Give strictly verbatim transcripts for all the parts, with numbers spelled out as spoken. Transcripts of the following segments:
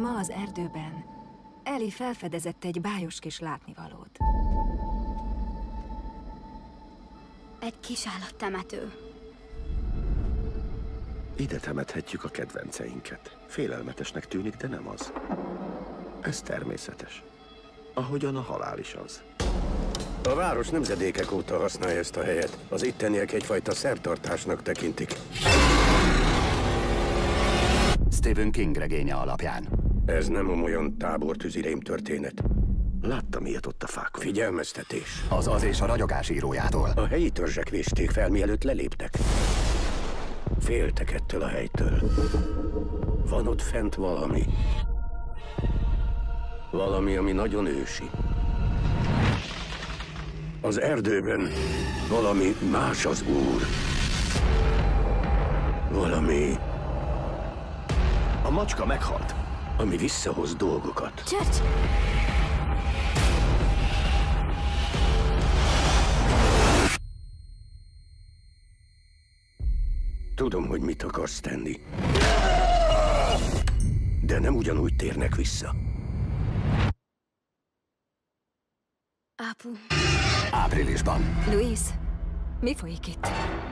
Ma az erdőben Ellie felfedezett egy bájos kis látnivalót. Egy kis állattemető. Ide temethetjük a kedvenceinket. Félelmetesnek tűnik, de nem az. Ez természetes. Ahogyan a halál is az. A város nemzedékek óta használja ezt a helyet. Az itteniek egyfajta szertartásnak tekintik. Stephen King regénye alapján. Ez nem olyan tábortűzi rémtörténet. Láttam ilyet ott a fákon. Figyelmeztetés. Az Az és a ragyogás írójától. A helyi törzsek vésték fel, mielőtt leléptek. Féltek ettől a helytől. Van ott fent valami. Valami, ami nagyon ősi. Az erdőben valami más az úr. Valami, A macska meghalt. ami visszahoz dolgokat. Church! Tudom, hogy mit akarsz tenni. De nem ugyanúgy térnek vissza. Apu. Áprilisban. Louise, mi folyik itt?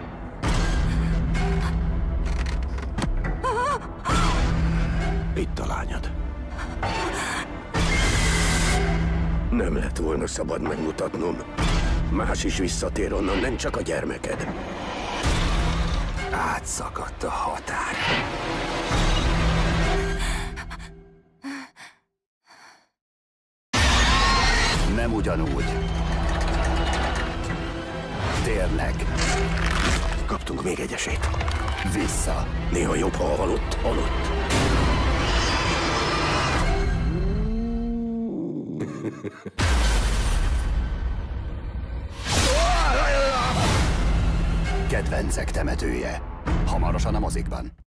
Itt a lányod. Nem lett volna szabad megmutatnom. Más is visszatér onnan, nem csak a gyermeked. Átszakadt a határ. Nem ugyanúgy. Térnek. Kaptunk még egy esélyt. Vissza. Néha jobb, ha a halott, halott. Kedvencek temetője. Hamarosan a mozikban.